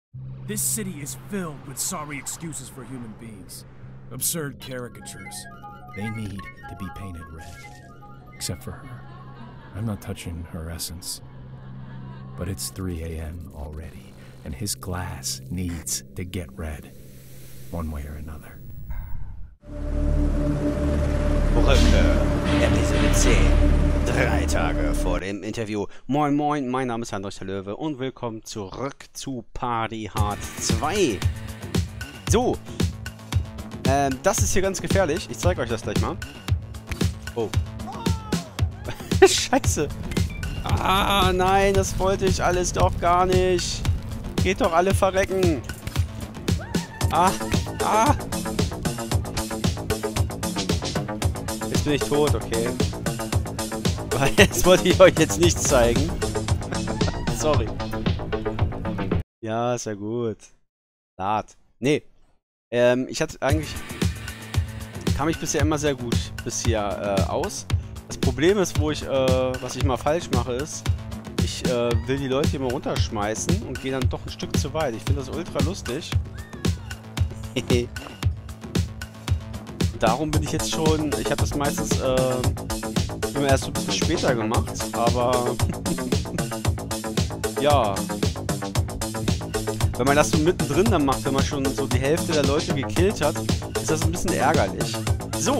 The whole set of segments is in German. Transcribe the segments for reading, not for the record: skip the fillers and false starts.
This city is filled with sorry excuses for human beings. Absurd caricatures. They need to be painted red. Except for her. I'm not touching her essence. But it's 3 a.m. already, and his glass needs to get red. One way or another. Brücke, Episode 10. 3 Tage vor dem Interview. Moin moin, mein Name ist Heinrich der Löwe und willkommen zurück zu Party Hard 2. So, das ist hier ganz gefährlich. Ich zeige euch das gleich mal. Oh. Scheiße. Ah, nein, das wollte ich alles doch gar nicht. Geht doch alle verrecken. Ah. Jetzt bin ich tot, okay. Das wollte ich euch jetzt nicht zeigen. Sorry. Ja, ist ja gut. Lad. Nee. Ich hatte eigentlich... Kam ich bisher immer sehr gut bis hier aus. Das Problem ist, was ich mal falsch mache, ist, ich will die Leute hier mal runterschmeißen und gehe dann doch ein Stück zu weit. Ich finde das ultra lustig. Darum bin ich jetzt schon... Ich habe das meistens immer erst so ein bisschen später gemacht, aber... ja. Wenn man das so mittendrin dann macht, wenn man schon so die Hälfte der Leute gekillt hat, ist das ein bisschen ärgerlich. So.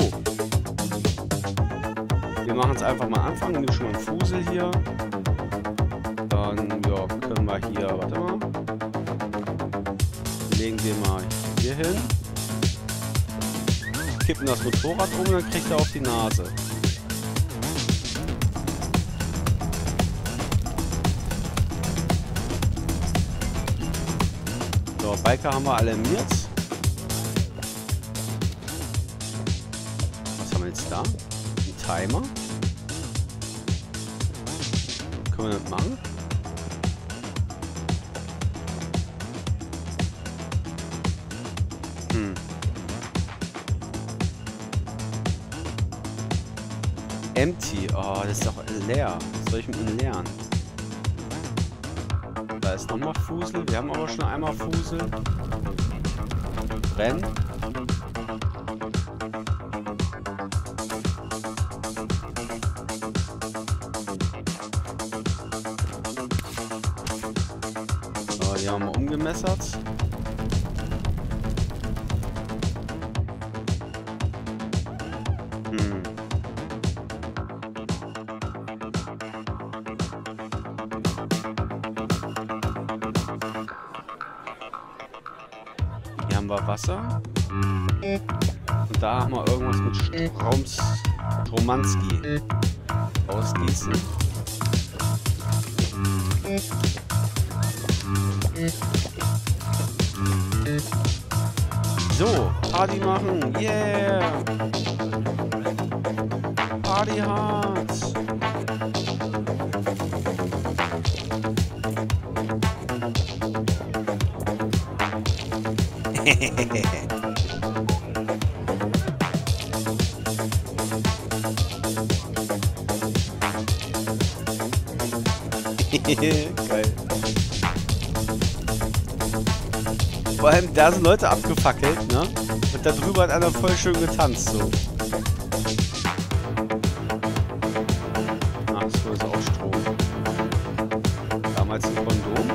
Wir machen es einfach mal anfangen. Nehmen schon mal einen Fusel hier. Dann, ja, können wir hier... Warte mal. Legen wir mal hier hin. Kippen das Motorrad um, dann kriegt er auf die Nase. So, Biker haben wir alarmiert. Was haben wir jetzt da? Ein Timer. Können wir das machen? Empty. Oh, das ist doch leer. Was soll ich mit ihm lernen? Da ist nochmal Fusel. Wir haben aber schon einmal Fusel. Brenn. So, die haben wir umgemessert. Hier haben wir Wasser. Und da haben wir irgendwas mit Stromanski. Ausgießen. So, Party machen. Yeah! Party hard! Geil. Vor allem, da sind Leute abgefackelt, ne? Und da drüber hat einer voll schön getanzt, so. Ach, so ist auch Strom. Damals ein Kondom.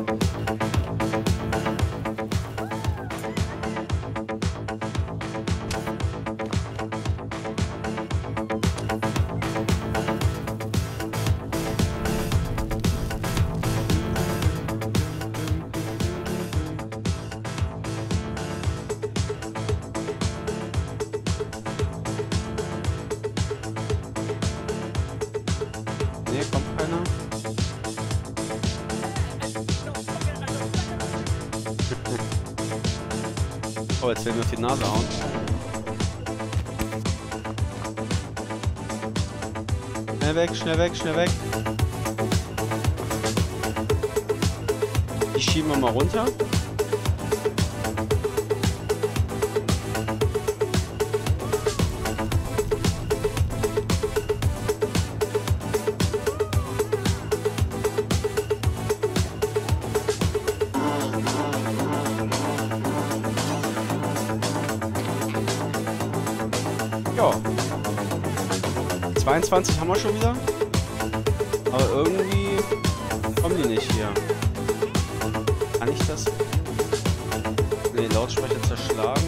Nee, kommt keiner. Oh, jetzt will ich mir auf die Nase hauen. Schnell weg, schnell weg, schnell weg. Die schieben wir mal runter. 22 haben wir schon wieder. Aber irgendwie kommen die nicht hier. Kann ich das? Ne, Lautsprecher zerschlagen.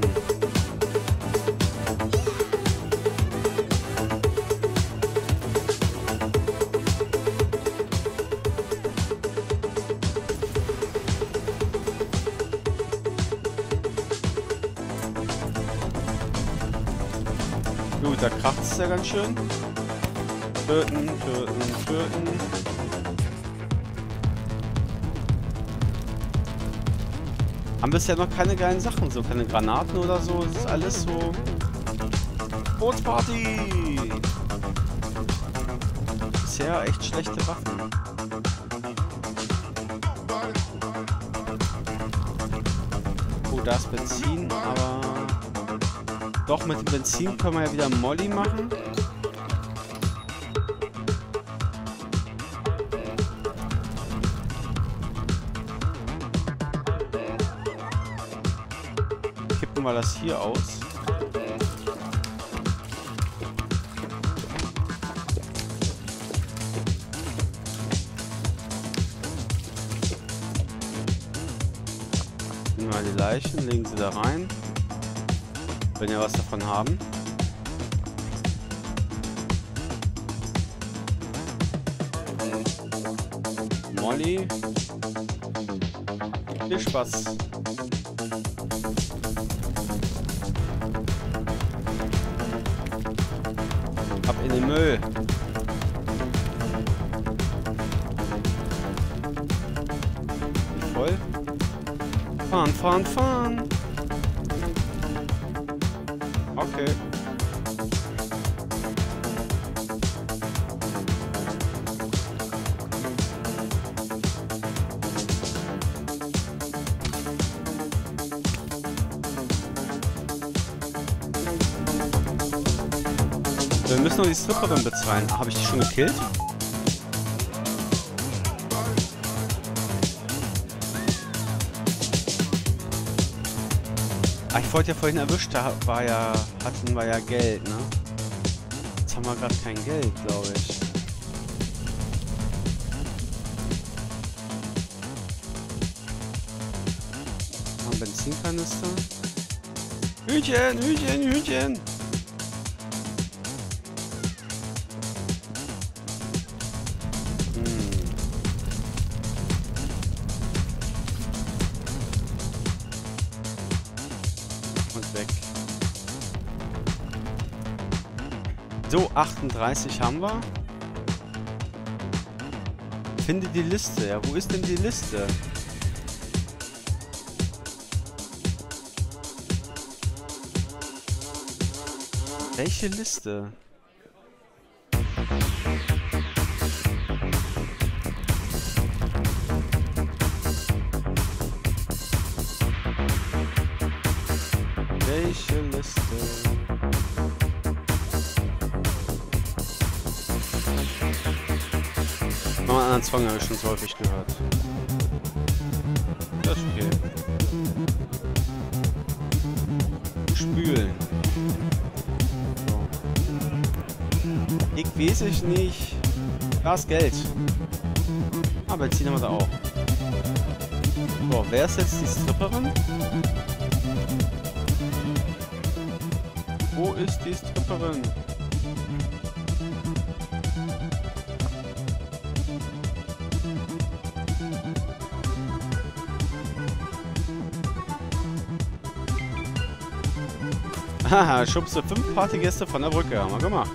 Gut, da kracht es ja ganz schön. Töten, töten, töten. Haben bisher noch keine geilen Sachen, so keine Granaten oder so. Das ist alles so. Bootsparty! Bisher echt schlechte Waffen. Oh, da ist Benzin, aber. Doch, mit dem Benzin können wir ja wieder Molly machen. Kippen wir das hier aus. Nehmen wir die Leichen, legen sie da rein. Wenn wir was davon haben. Molly. Viel Spaß. Ab in den Müll. Voll. Fahren, fahren, fahren. Okay. Wir müssen noch die Stripperin bezahlen. Habe ich die schon gekillt? Ah, ich wollte ja vorhin erwischt, da hatten wir ja Geld, ne? Jetzt haben wir gerade kein Geld, glaube ich. Ein Benzinkanister. Hühnchen, Hühnchen, Hühnchen! Weg. So, 38 haben wir. Finde die Liste. Ja, wo ist denn die Liste? Welche Liste? Welche Liste? Noch einen anderen Song habe ich schon so häufig gehört. Das ist okay. Spülen. So. Ich weiß ich nicht. Da ist Geld. Ah, Benzin haben wir da auch. So, wer ist jetzt die Stripperin? Wo ist die Stripperin? Haha, schubste 5 Partygäste von der Brücke. Haben wir gemacht.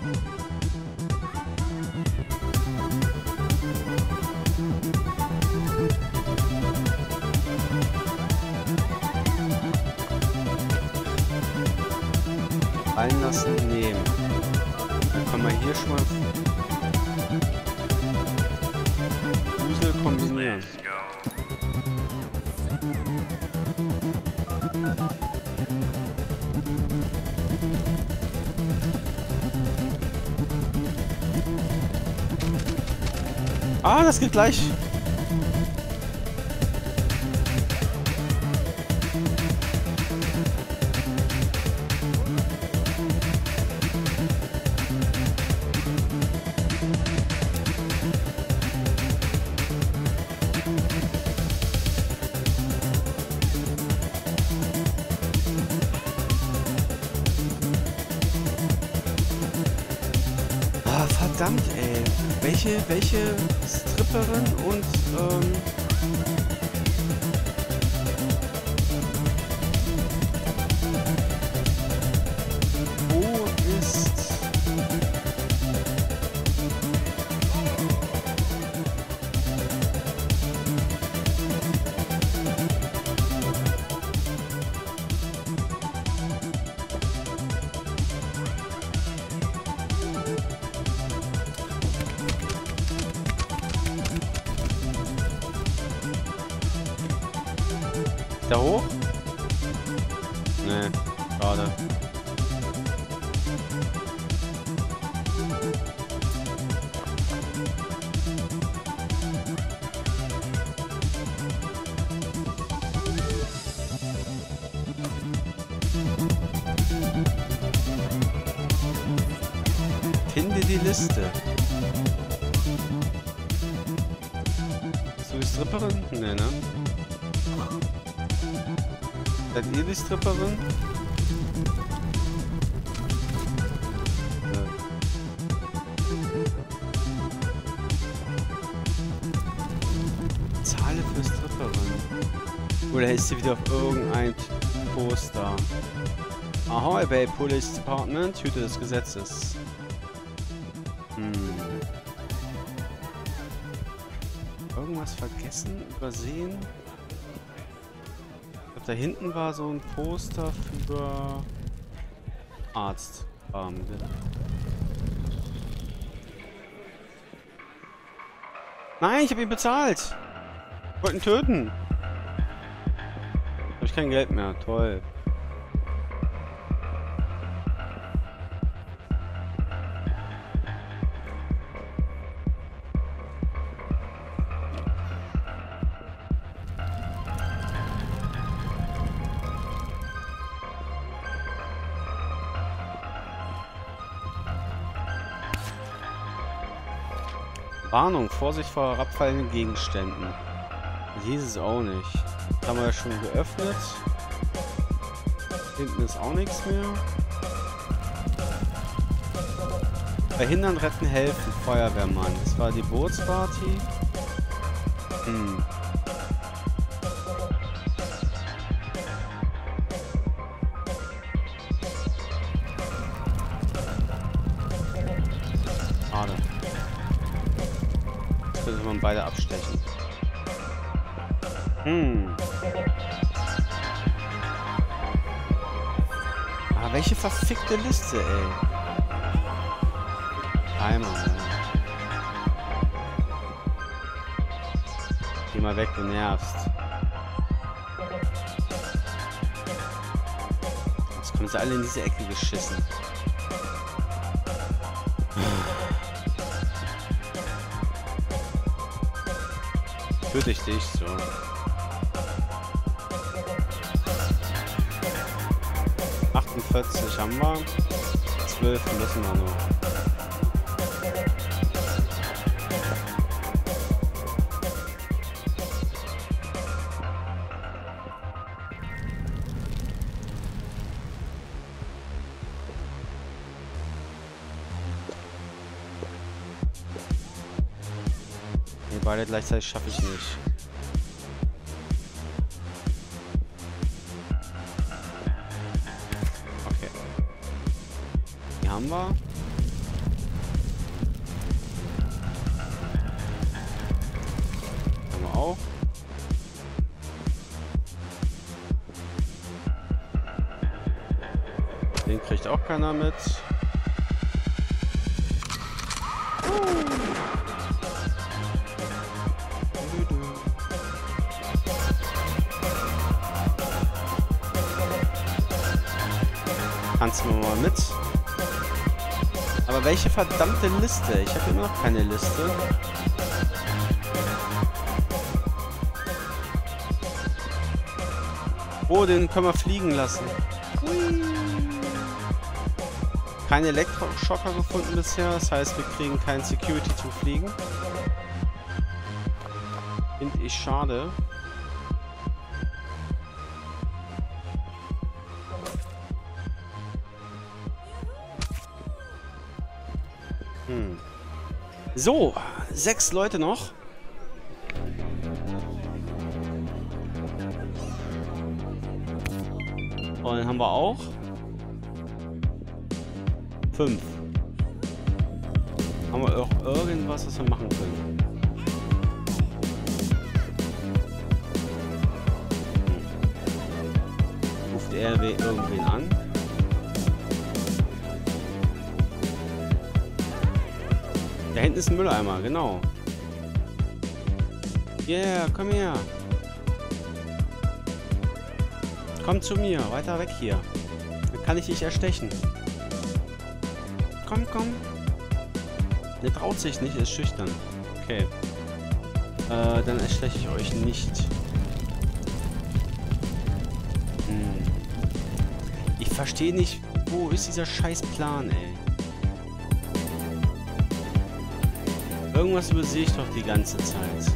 Einlassen, nehmen. Dann können wir hier schon mal Fusel kombinieren. Ah, das geht gleich. Verdammt, ey. Welche Stripperin und, wo ist... Da hoch? Nee, schade. Finde die Liste. Bist du die Stripperin? Nee, ne? Seid ihr die Stripperin? Ja. Zahle für Stripperin. Oder ist sie wieder auf irgendein Poster? Ahoy Bay Police Department, Hüte des Gesetzes. Irgendwas vergessen, übersehen? Da hinten war so ein Poster für Arzt. Nein, ich habe ihn bezahlt. Ich wollte ihn töten. Habe ich kein Geld mehr. Toll. Warnung, Vorsicht vor herabfallenden Gegenständen. Das hieß es auch nicht. Das haben wir ja schon geöffnet. Hinten ist auch nichts mehr. Verhindern, retten, helfen, Feuerwehrmann. Das war die Bootsparty. Schade. Könnte man beide abstechen. Aber welche verfickte Liste, ey. Einmal. Geh mal weg, du nervst. Jetzt kommen sie alle in diese Ecke geschissen. Töte ich dich so. 48 haben wir. 12 müssen wir noch. Nee, beide gleichzeitig schaffe ich nicht. Okay. Die haben wir. Haben wir auch. Den kriegt auch keiner mit. Tanzen wir mal mit. Aber welche verdammte Liste? Ich habe immer noch keine Liste. Oh, den können wir fliegen lassen. Hui. Keine Elektroschocker gefunden bisher. Das heißt, wir kriegen kein Security zum Fliegen. Finde ich schade. So, 6 Leute noch. Und dann haben wir auch 5. Haben wir auch irgendwas, was wir machen können? Ruft er irgendwen an? Da hinten ist ein Mülleimer, genau. Yeah, komm her. Komm zu mir, weiter weg hier. Dann kann ich dich erstechen. Komm, komm. Der traut sich nicht, ist schüchtern. Okay. Dann ersteche ich euch nicht. Ich verstehe nicht, wo ist dieser scheiß Plan, ey. Irgendwas übersehe ich doch die ganze Zeit.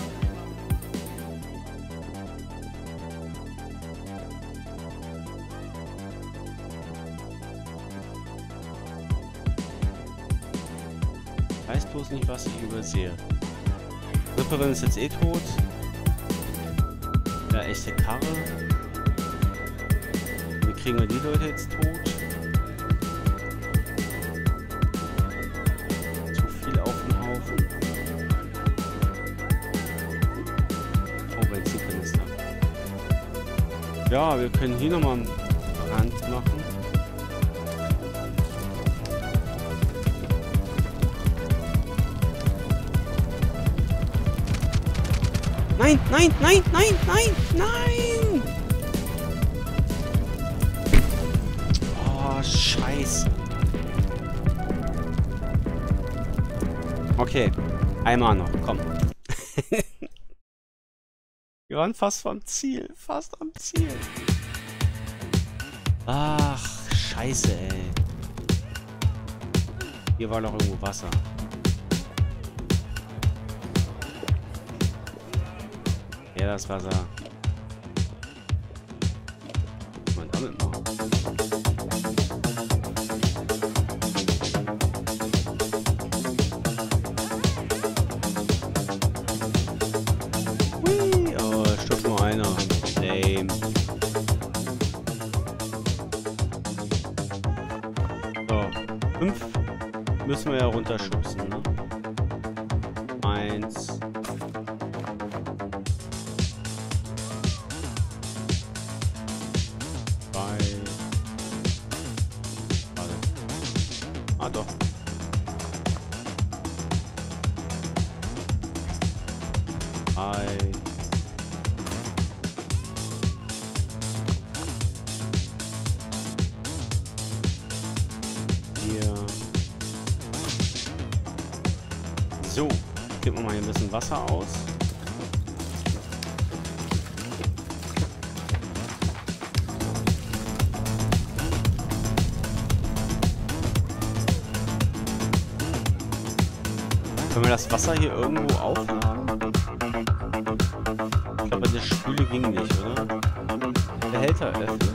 Ich weiß bloß nicht, was ich übersehe. Ripperin ist jetzt eh tot. Ja, echte Karre. Wie kriegen wir die Leute jetzt tot? Zu viel auf dem Haufen. Oh, Benzinkanister. Ja, wir können hier nochmal einen Brand machen. Nein, nein, nein, nein, nein, nein! Oh, Scheiße. Okay, einmal noch, komm. Wir waren fast am Ziel, fast am Ziel. Ach, Scheiße, ey. Hier war noch irgendwo Wasser. Ja, das Wasser. Was kann man damit machen? Hui! Oh, stirbt nur einer. Lame. So, 5 müssen wir ja runterschubsen, ne? 1. Ah, doch. 3. 4. So, geben wir mal hier ein bisschen Wasser aus. Können wir das Wasser hier irgendwo aufladen? Ich glaube, der Spüle ging nicht, oder? Behälter öffnen.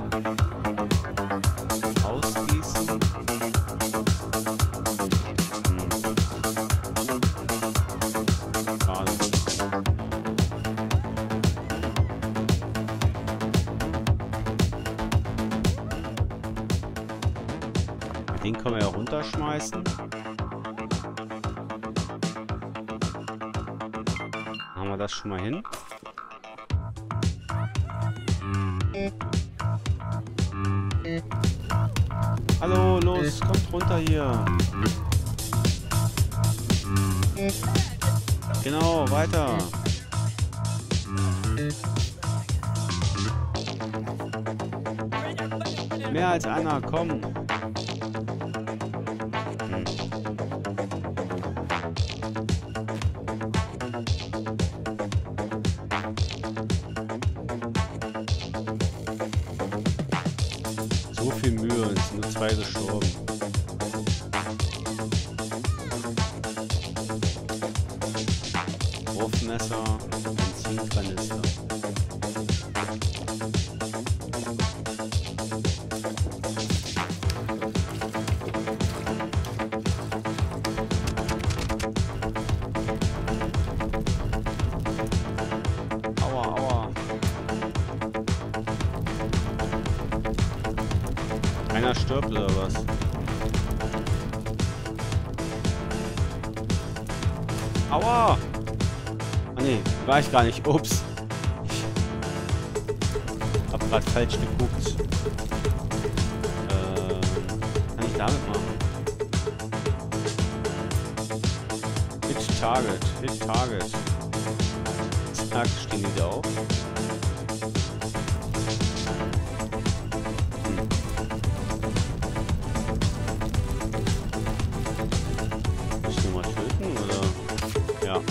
Ausgießen. Schade. Den können wir ja runterschmeißen. Haben wir das schon mal hin? Hallo, los, kommt runter hier. Genau, weiter. Mehr als einer, komm. So viel Mühe, es sind nur 2 gestorben. Wurfmesser, Benzinkanister. Einer stirbt oder was? Aua! Ah ne, war ich gar nicht. Ups. Ich hab grad falsch geguckt. Kann ich damit machen? Hit Target. Hit Target. Zack, stehen die wieder auf. Muss ich den mal töten, oder? Ja.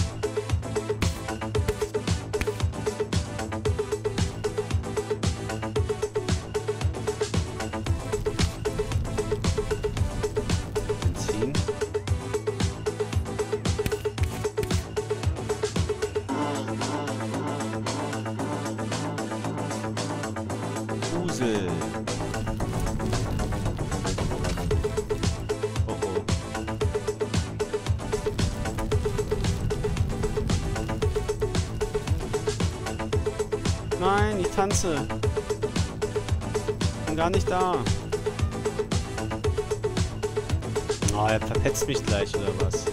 Benzin. Fusel. Oh oh. Nein, ich tanze. Bin gar nicht da. Oh, er verpetzt mich gleich, oder was?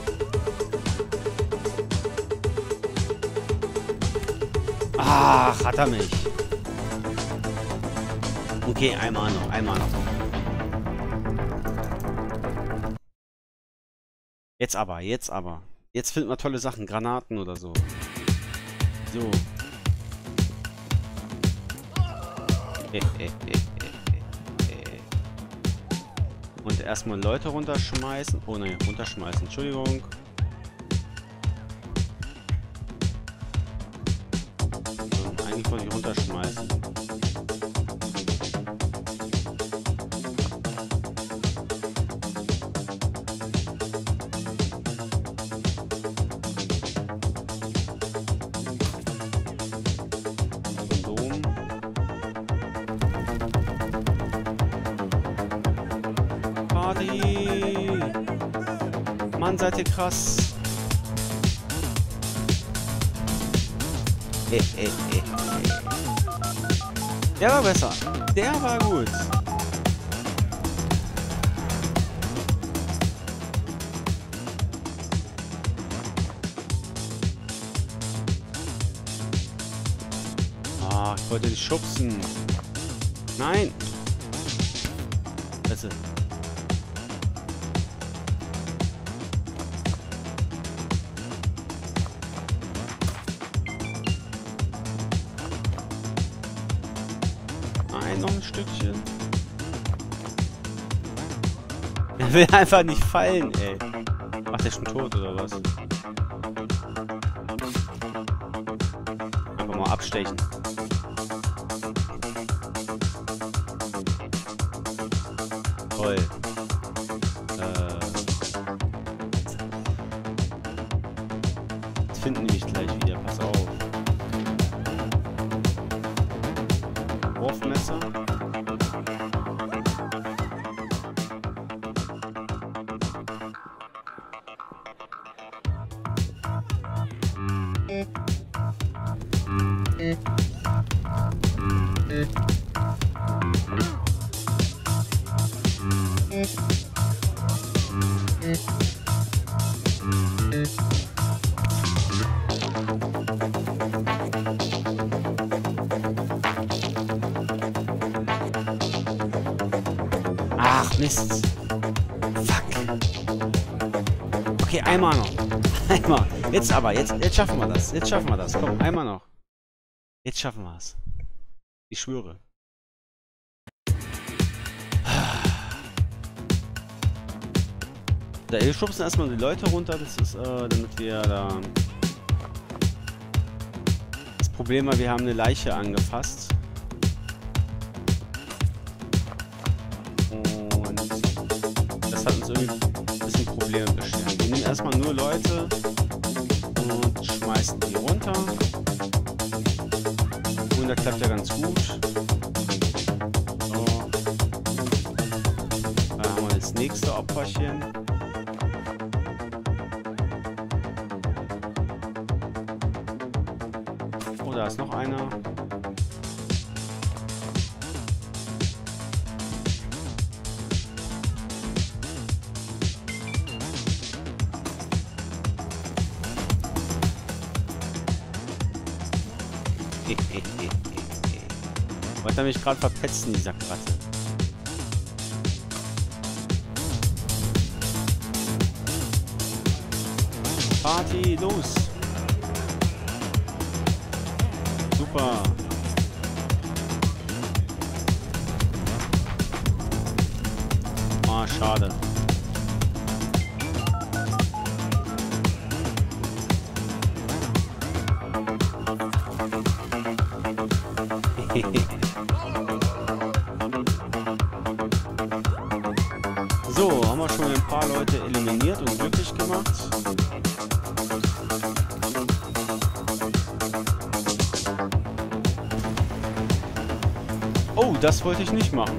Ach, hat er mich. Okay, einmal noch, einmal noch. Jetzt aber, jetzt aber. Jetzt finden wir tolle Sachen, Granaten oder so. So. Und erstmal Leute runterschmeißen. Oh ne, runterschmeißen, Entschuldigung. Eigentlich wollte ich runterschmeißen. Kondom. Party! Mann, seid ihr krass! Der war besser. Der war gut. Ah, ich wollte dich schubsen. Nein. Besser. Nein, noch ein Stückchen. Er will einfach nicht fallen, ey. Ach, der ist schon tot, oder was? Einfach mal abstechen. Toll. Jetzt finden die mich gleich wieder, pass auf. Wurfmesser. Ach, Mist. Fuck. Okay, einmal noch. Einmal. Jetzt aber. Jetzt schaffen wir das. Jetzt schaffen wir das. Komm, einmal noch. Jetzt schaffen wir es. Ich schwöre. Da wir schubsen erstmal die Leute runter. Das ist, damit wir da... Das Problem war, wir haben eine Leiche angefasst. Und das hat uns irgendwie ein bisschen Probleme beschert. Wir nehmen erstmal nur Leute und schmeißen die runter. Und das klappt ja ganz gut. So. Dann haben wir das nächste Opferchen. Oh, da ist noch einer. Wollte er mich gerade verpetzen, dieser Kratte. Party, los! Super! Ah, schade. So, haben wir schon ein paar Leute eliminiert und glücklich gemacht. Oh, das wollte ich nicht machen.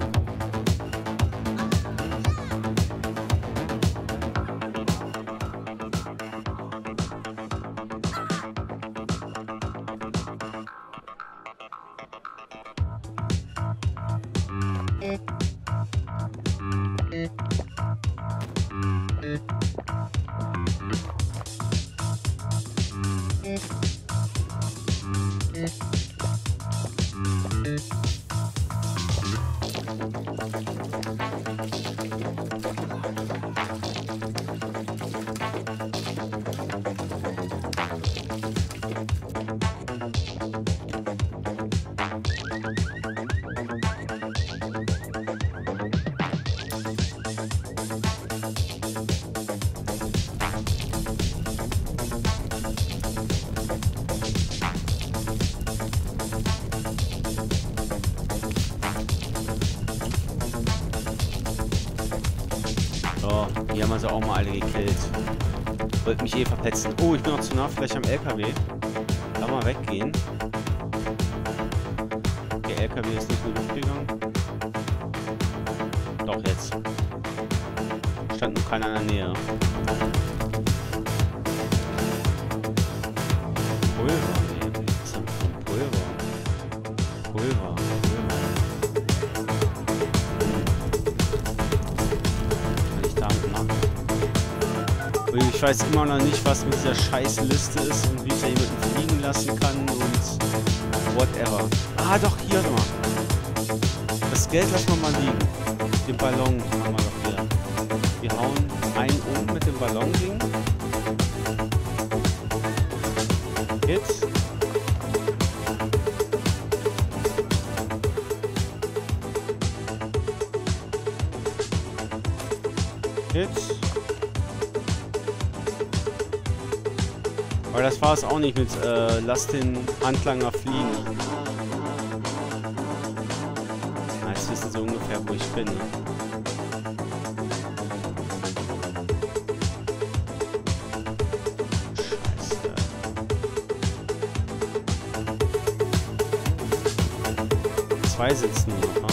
So, die haben also auch mal alle gekillt. Wollt mich eh verpetzen. Oh, ich bin noch zu nah, vielleicht am LKW. Da mal weggehen. Der LKW ist nicht in die Luft gegangen. Doch, jetzt. Stand noch keiner in der Nähe. Pulver, nee. Was ist denn Pulver? Pulver. Ich weiß immer noch nicht, was mit dieser scheiß Liste ist und wie ich da jemanden fliegen lassen kann und whatever. Ah, doch, hier nochmal. Das Geld lassen wir mal liegen. Den Ballon haben wir doch hier. Wir hauen einen um mit dem Ballon-Ding. Jetzt. Jetzt. Aber das war es auch nicht mit lass den Handlanger fliegen. Na, jetzt wissen sie ungefähr, wo ich bin. Ne? Scheiße. Zwei sitzen nur noch.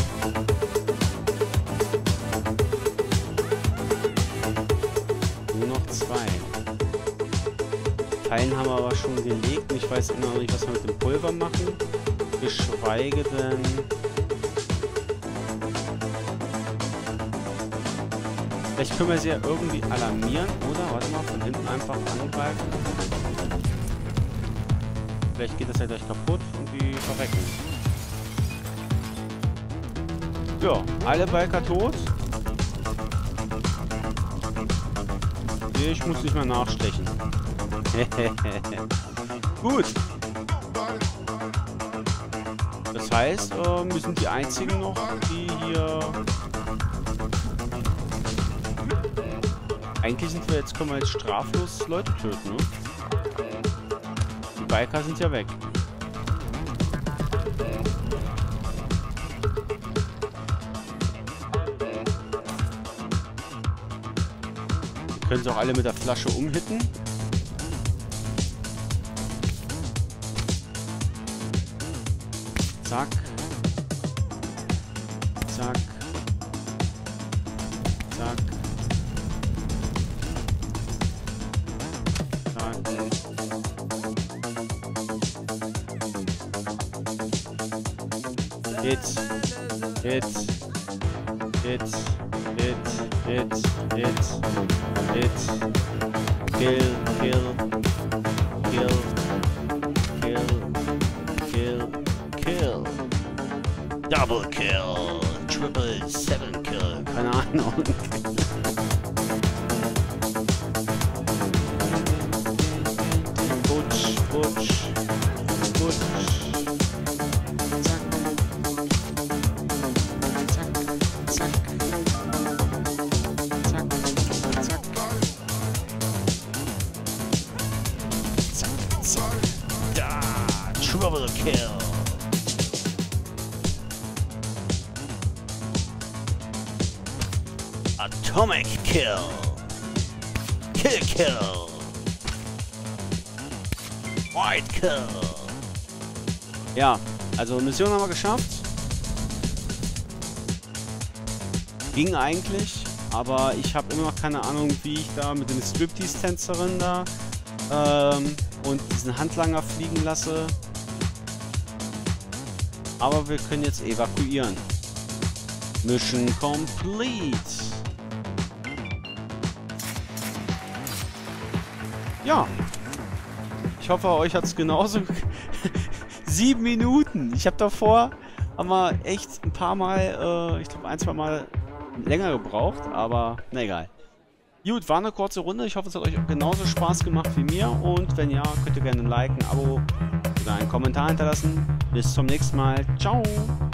Nur noch zwei. Teilen haben wir aber schon gelegt. Ich weiß immer noch nicht, was wir mit dem Pulver machen. Geschweige denn... Vielleicht können wir sie ja irgendwie alarmieren, oder? Warte mal, von hinten einfach angreifen. Vielleicht geht das ja gleich kaputt und die verrecken. Ja, alle Biker tot. Ich muss nicht mehr nachstechen. Gut. Das heißt, wir sind die einzigen noch, die hier... Eigentlich sind wir jetzt, können wir jetzt straflos Leute töten, ne? Die Biker sind ja weg. Wir können sie auch alle mit der Flasche umhitten. Zack. Zack. Zack. Zack. Hit. Hit. Hit. Hit. Hit. Hit. Hit. Kill. Kill. Kill. Kill. Kill. Double Kill, Triple 7 Kill, keine Ahnung. Butsch, Butsch, Butsch. Zack, zack, zack, zack, zack, zack, zack. Da, Triple Kill. Atomic Kill. Kill. White Kill. Ja, also Mission haben wir geschafft. Ging eigentlich, aber ich habe immer noch keine Ahnung, wie ich da mit den Striptease-Tänzerinnen da und diesen Handlanger fliegen lasse. Aber wir können jetzt evakuieren. Mission complete. Ja. Ich hoffe, euch hat es genauso... 7 Minuten. Ich habe davor aber echt ein paar Mal, ich glaube 1-2 Mal länger gebraucht, aber na egal. Gut, war eine kurze Runde. Ich hoffe, es hat euch genauso Spaß gemacht wie mir. Und wenn ja, könnt ihr gerne ein Like, ein Abo oder einen Kommentar hinterlassen. Bis zum nächsten Mal. Ciao.